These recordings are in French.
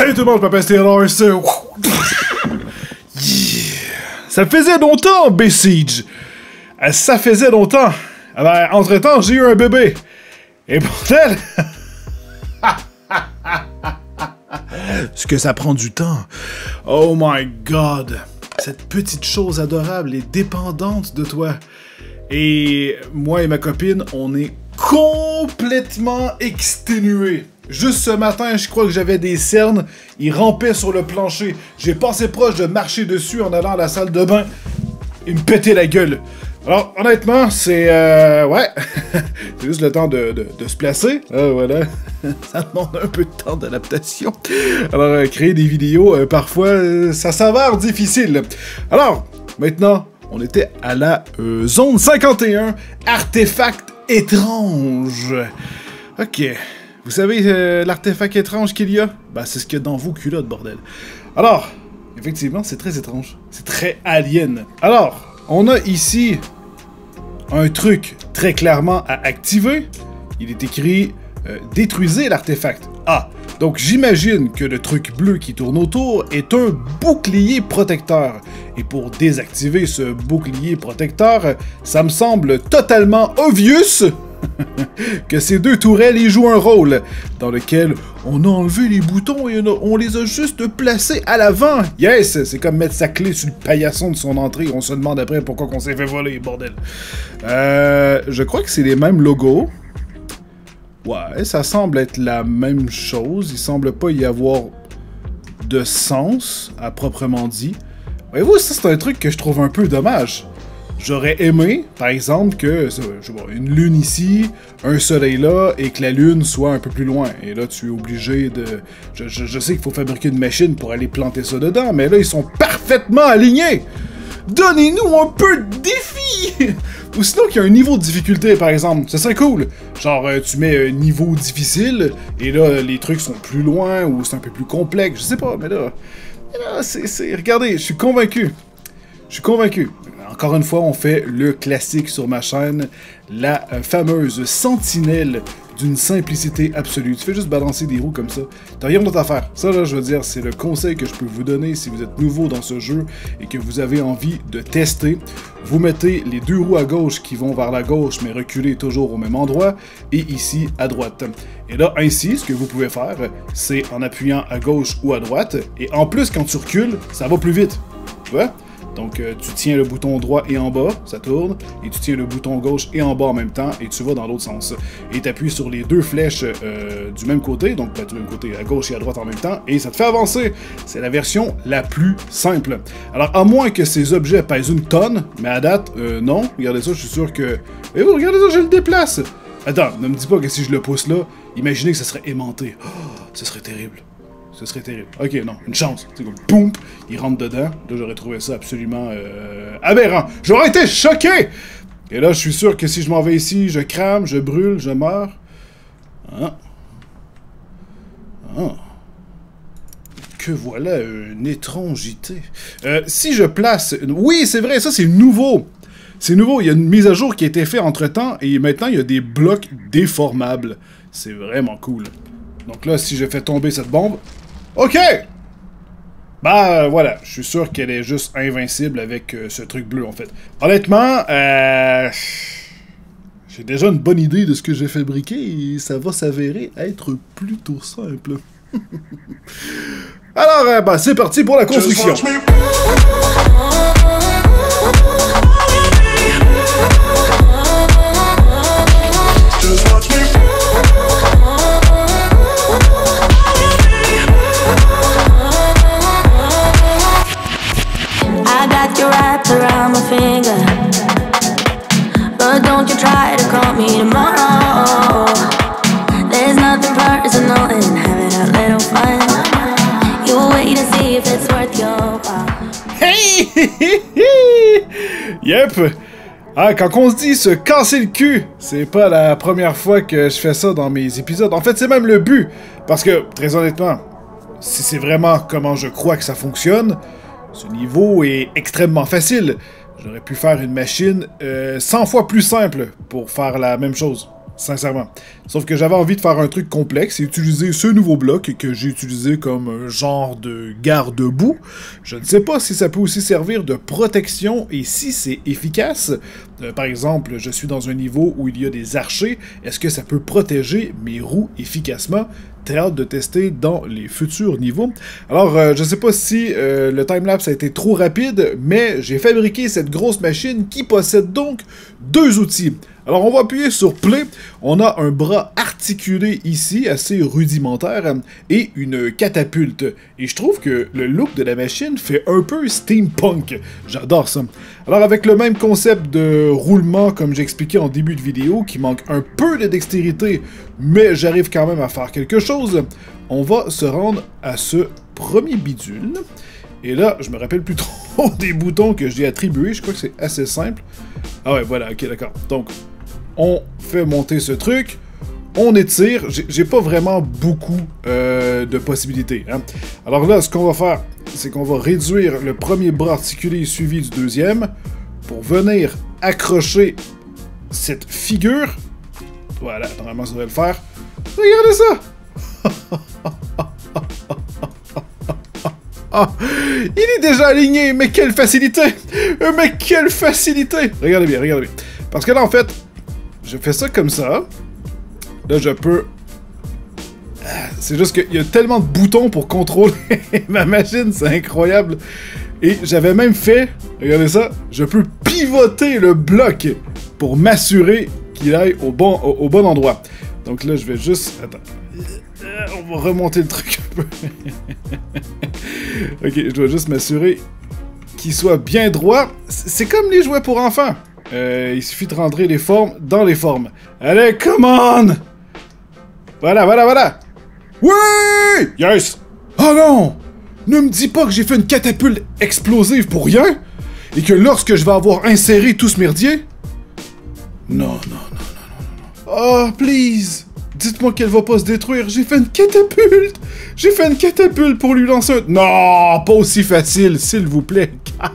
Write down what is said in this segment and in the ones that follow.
Salut tout le monde, je m'appelle Taylor. Yeah. Ça faisait longtemps, B-Siege. Ça faisait longtemps. Ben, entre-temps, j'ai eu un bébé. Et bordel... Ce que ça prend du temps. Oh my god. Cette petite chose adorable est dépendante de toi. Et moi et ma copine, on est complètement exténués. Juste ce matin, je crois que j'avais des cernes. Ils rampaient sur le plancher. J'ai passé proche de marcher dessus en allant à la salle de bain. Ils me pétaient la gueule. Alors, honnêtement, c'est... ouais. C'est juste le temps de se placer. Voilà. Ça demande un peu de temps d'adaptation. Alors, créer des vidéos, parfois, ça s'avère difficile. Alors, maintenant, on était à la zone 51, artefact étrange. Ok. Vous savez l'artefact étrange qu'il y a? Ben, c'est ce qu'il y a dans vos culottes, bordel. Alors, effectivement, c'est très étrange. C'est très alien. Alors... on a ici un truc très clairement à activer. Il est écrit « Détruisez l'artefact ». Ah, donc j'imagine que le truc bleu qui tourne autour est un bouclier protecteur. Et pour désactiver ce bouclier protecteur, ça me semble totalement obvious que ces deux tourelles y jouent un rôle, dans lequel on a enlevé les boutons et on les a juste placés à l'avant. Yes, c'est comme mettre sa clé sur le paillasson de son entrée. On se demande après pourquoi on s'est fait voler, bordel. Je crois que c'est les mêmes logos. Ouais, ça semble être la même chose. Il semble pas y avoir de sens, à proprement dit. Voyez-vous, ça c'est un truc que je trouve un peu dommage. J'aurais aimé, par exemple, que je sais pas, une lune ici, un soleil là, et que la lune soit un peu plus loin. Et là, tu es obligé de... Je sais qu'il faut fabriquer une machine pour aller planter ça dedans, mais là, ils sont parfaitement alignés! Donnez-nous un peu de défi! Ou sinon qu'il y a un niveau de difficulté, par exemple. Ça serait cool. Genre, tu mets un niveau difficile, et là, les trucs sont plus loin, ou c'est un peu plus complexe, je sais pas, mais là c'est... Regardez, je suis convaincu. Je suis convaincu. Encore une fois, on fait le classique sur ma chaîne, la fameuse sentinelle d'une simplicité absolue. Tu fais juste balancer des roues comme ça. T'as rien d'autre à faire. Ça, là, je veux dire, c'est le conseil que je peux vous donner si vous êtes nouveau dans ce jeu et que vous avez envie de tester. Vous mettez les deux roues à gauche qui vont vers la gauche, mais reculez toujours au même endroit, et ici, à droite. Et là, ainsi, ce que vous pouvez faire, c'est en appuyant à gauche ou à droite, et en plus, quand tu recules, ça va plus vite. Tu vois? Donc, tu tiens le bouton droit et en bas, ça tourne, et tu tiens le bouton gauche et en bas en même temps, et tu vas dans l'autre sens. Et tu appuies sur les deux flèches du même côté, donc pas du même côté, à gauche et à droite en même temps, et ça te fait avancer. C'est la version la plus simple. Alors, à moins que ces objets pèsent une tonne, mais à date, non. Regardez ça, je suis sûr que... Et vous, regardez ça, je le déplace! Attends, ne me dis pas que si je le pousse là, imaginez que ça serait aimanté. Oh, ce serait terrible. Ce serait terrible. Ok, non, une chance. C'est comme, boum, il rentre dedans. Là, j'aurais trouvé ça absolument aberrant. J'aurais été choqué! Et là, je suis sûr que si je m'en vais ici, je crame, je brûle, je meurs. Ah. Ah. Que voilà une étrangité. Si je place... Oui, c'est vrai, ça c'est nouveau. C'est nouveau, il y a une mise à jour qui a été faite entre-temps, et maintenant, il y a des blocs déformables. C'est vraiment cool. Donc là, si je fais tomber cette bombe... OK! Bah, voilà. Je suis sûr qu'elle est juste invincible avec ce truc bleu, en fait. Honnêtement, j'ai déjà une bonne idée de ce que j'ai fabriqué et ça va s'avérer être plutôt simple. Alors, bah, c'est parti pour la construction. Around my finger, but don't you try to call me tomorrow. There's nothing personal in having a little fun. You'll wait and see if it's worth your while. Hey! Yep! Ah, quand on se dit se casser le cul, c'est pas la première fois que je fais ça dans mes épisodes. En fait, c'est même le but. Parce que, très honnêtement, si c'est vraiment comment je crois que ça fonctionne, ce niveau est extrêmement facile. J'aurais pu faire une machine 100 fois plus simple pour faire la même chose. Sincèrement. Sauf que j'avais envie de faire un truc complexe et utiliser ce nouveau bloc que j'ai utilisé comme un genre de garde-boue. Je ne sais pas si ça peut aussi servir de protection et si c'est efficace. Par exemple, je suis dans un niveau où il y a des archers. Est-ce que ça peut protéger mes roues efficacement? Très hâte de tester dans les futurs niveaux. Alors, je sais pas si le timelapse a été trop rapide, mais j'ai fabriqué cette grosse machine qui possède donc 2 outils. Alors, on va appuyer sur Play. On a un bras articulé ici, assez rudimentaire, et une catapulte. Et je trouve que le look de la machine fait un peu steampunk. J'adore ça. Alors, avec le même concept de roulement, comme j'expliquais en début de vidéo, qui manque un peu de dextérité, mais j'arrive quand même à faire quelque chose, on va se rendre à ce premier bidule. Et là, je me rappelle plus trop des boutons que j'ai attribués. Je crois que c'est assez simple. Ah ouais, voilà, ok, d'accord. Donc, on fait monter ce truc, on étire. J'ai pas vraiment beaucoup de possibilités. Hein. Alors là, ce qu'on va faire, c'est qu'on va réduire le premier bras articulé suivi du deuxième pour venir accrocher cette figure. Voilà, normalement, ça devrait le faire. Regardez ça! Ah, il est déjà aligné, mais quelle facilité! Mais quelle facilité! Regardez bien, regardez bien. Parce que là, en fait, je fais ça comme ça. Là, je peux... C'est juste qu'il y a tellement de boutons pour contrôler ma machine, c'est incroyable. Et j'avais même fait, regardez ça, je peux pivoter le bloc pour m'assurer qu'il aille au bon endroit. Donc là, je vais juste... Attends. On va remonter le truc un peu. Ok, je dois juste m'assurer qu'il soit bien droit. C'est comme les jouets pour enfants. Il suffit de rentrer les formes dans les formes. Allez, come on! Voilà, voilà, voilà! Oui! Yes! Oh non! Ne me dis pas que j'ai fait une catapulte explosive pour rien? Et que lorsque je vais avoir inséré tout ce merdier... Non, non, non, non, non, non. Oh, please! Dites-moi qu'elle va pas se détruire. J'ai fait une catapulte! J'ai fait une catapulte pour lui lancer un... Non! Pas aussi facile, s'il vous plaît.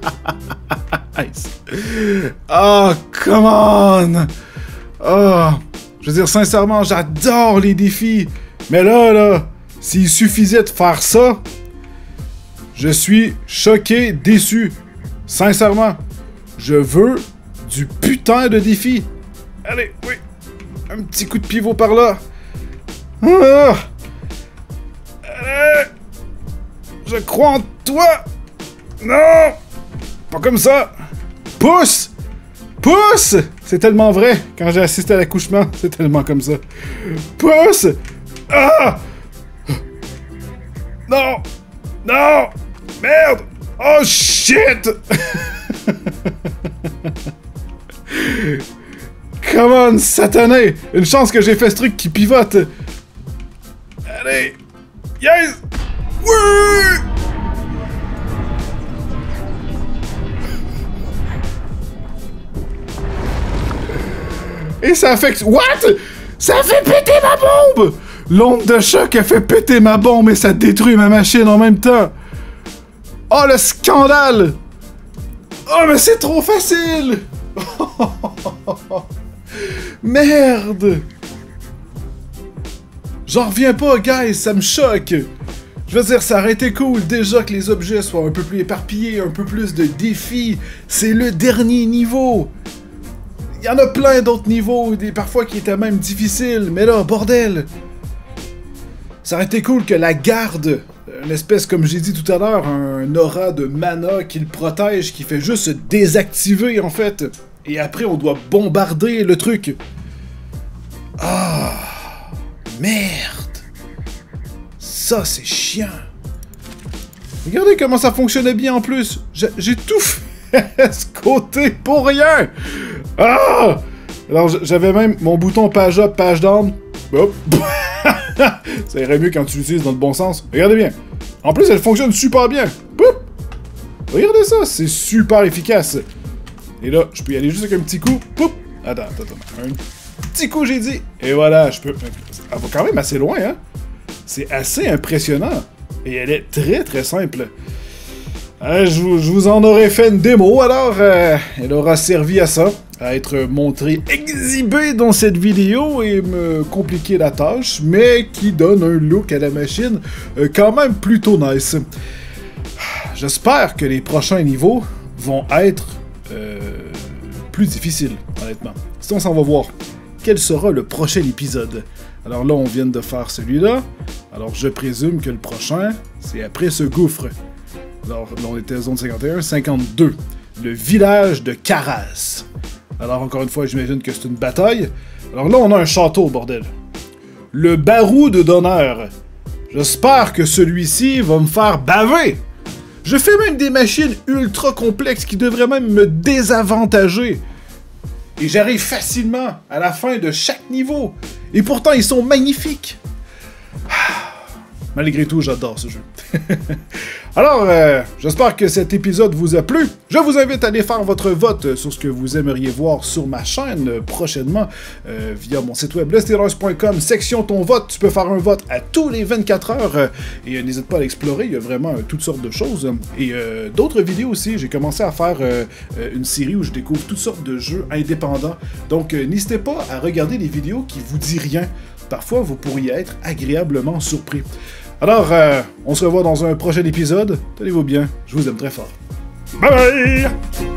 Oh, come on! Oh, je veux dire, sincèrement, j'adore les défis. Mais là, s'il suffisait de faire ça, je suis choqué, déçu. Sincèrement, je veux du putain de défi. Allez, oui. Un petit coup de pivot par là. Ah! Allez! Je crois en toi! Non! Pas comme ça! Pousse! Pousse! C'est tellement vrai. Quand j'ai assisté à l'accouchement, c'est tellement comme ça. Pousse! Ah! Non! Non! Merde! Oh shit! Come on, satané! Une chance que j'ai fait ce truc qui pivote! Allez! Yes! Oui! Et ça a fait... What? Ça a fait péter ma bombe! L'onde de choc a fait péter ma bombe et ça détruit ma machine en même temps! Oh, le scandale! Oh, mais c'est trop facile! Merde! J'en reviens pas, guys, ça me choque! Je veux dire, ça aurait été cool déjà que les objets soient un peu plus éparpillés, un peu plus de défis. C'est le dernier niveau! Il y en a plein d'autres niveaux, parfois qui étaient même difficiles, mais là, bordel! Ça aurait été cool que la garde, une espèce, comme j'ai dit tout à l'heure, un aura de mana qui le protège, qui fait juste se désactiver, en fait. Et après, on doit bombarder le truc. Ah! Merde! Ça, c'est chiant. Regardez comment ça fonctionnait bien en plus. J'ai tout fait ce côté pour rien. Ah! Alors, j'avais même mon bouton page up, page down. Hop. Ça irait mieux quand tu l'utilises dans le bon sens. Regardez bien. En plus, elle fonctionne super bien. Poup! Regardez ça, c'est super efficace. Et là, je peux y aller juste avec un petit coup. Poup! Attends. Un petit coup, j'ai dit. Et voilà, je peux... Elle va quand même assez loin, hein? C'est assez impressionnant. Et elle est très, très simple. Je vous en aurais fait une démo, alors elle aura servi à ça, à être montrée, exhibée dans cette vidéo et me compliquer la tâche, mais qui donne un look à la machine quand même plutôt nice. J'espère que les prochains niveaux vont être plus difficiles, honnêtement. Sinon, on va voir quel sera le prochain épisode. Alors là, on vient de faire celui-là, alors je présume que le prochain, c'est après ce gouffre. Alors, là, on était à zone 51, 52. Le village de Karaz. Alors, encore une fois, j'imagine que c'est une bataille. Alors là, on a un château, bordel. Le baroud d'honneur. J'espère que celui-ci va me faire baver. Je fais même des machines ultra complexes qui devraient même me désavantager. Et j'arrive facilement à la fin de chaque niveau. Et pourtant, ils sont magnifiques. Malgré tout, j'adore ce jeu. Alors, j'espère que cet épisode vous a plu. Je vous invite à aller faire votre vote sur ce que vous aimeriez voir sur ma chaîne prochainement via mon site web lesteelers.com, section ton vote. Tu peux faire un vote à tous les 24 heures et n'hésite pas à l'explorer. Il y a vraiment toutes sortes de choses. Et d'autres vidéos aussi. J'ai commencé à faire une série où je découvre toutes sortes de jeux indépendants. Donc, n'hésitez pas à regarder les vidéos qui vous disent rien. Parfois, vous pourriez être agréablement surpris. Alors, on se revoit dans un prochain épisode. Tenez-vous bien, je vous aime très fort. Bye bye!